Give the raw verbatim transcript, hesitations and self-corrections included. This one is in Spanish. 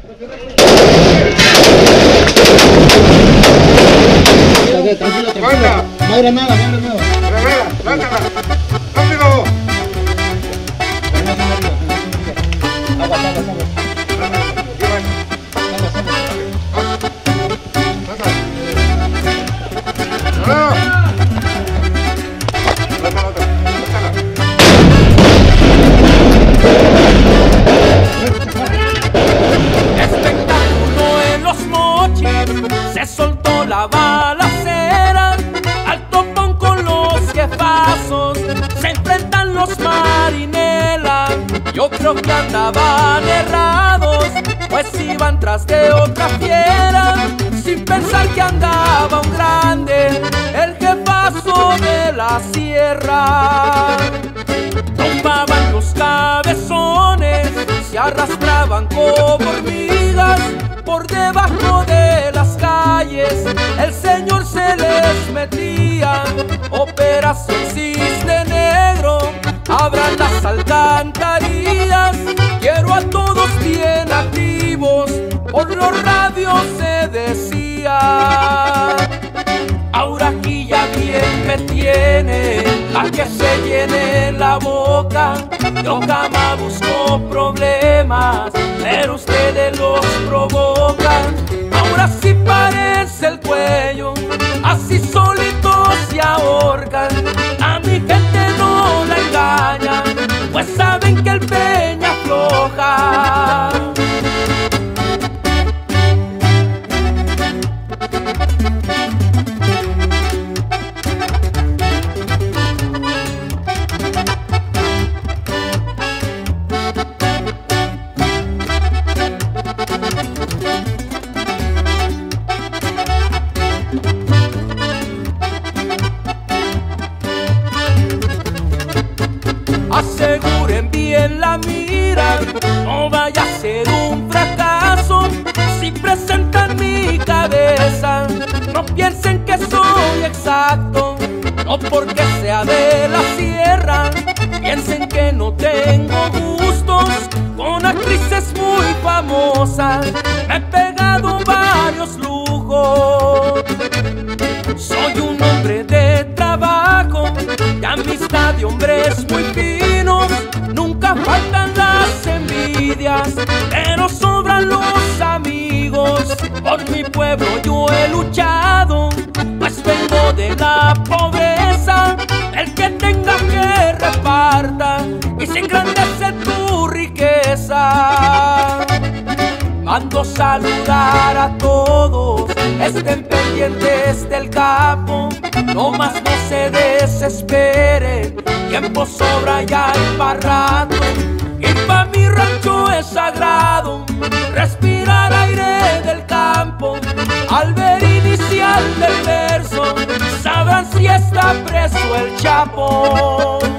Tranquilo, tranquilo. No hay granada, no hay granada. Granada, lánzala. ¡Rápido! Agua, agua, agua. Espectáculo en los mochis, se soltó la balacera, al topón con los jefazos, se enfrentan los Marinela. Yo creo que andaban errados, pues iban tras de otra fiera, sin pensar que andaba un grande, el jefazo de la sierra. Tomaban los cabezones, se arrastraban como hormigas por debajo de las calles, el señor se les metía. Operación Cisne Negro, abran las alcantarillas, quiero a todos bien activos, por los radios se decía. Ahora aquí ya bien me tiene, a que se llene la boca. Yo jamás busco problemas, pero ustedes los provocan. Ahora sí parece el cuello, así solitos se ahorcan. A mi gente no la engañan, pues saben que el Peña afloja. Aseguren bien la mira, no vaya a ser un fracaso si presentan mi cabeza. No piensen que soy exacto, no porque sea de la sierra. Piensen que no tengo gustos con actrices muy famosas. Me he pegado varios lujos. Soy un hombre de trabajo, de amistad de hombres muy finos. Nunca faltan las envidias, pero sobran los amigos. Por mi pueblo yo he luchado, pues vengo de la pobreza. El que tenga que reparta y se engrandece tu riqueza. Mando saludar a todos, estén pendientes del capo, no más no se desesperen, tiempo sobra ya y pa' rato. Y pa' mi rancho es sagrado respirar aire del campo. Al ver inicial del verso sabrán si está preso el Chapo.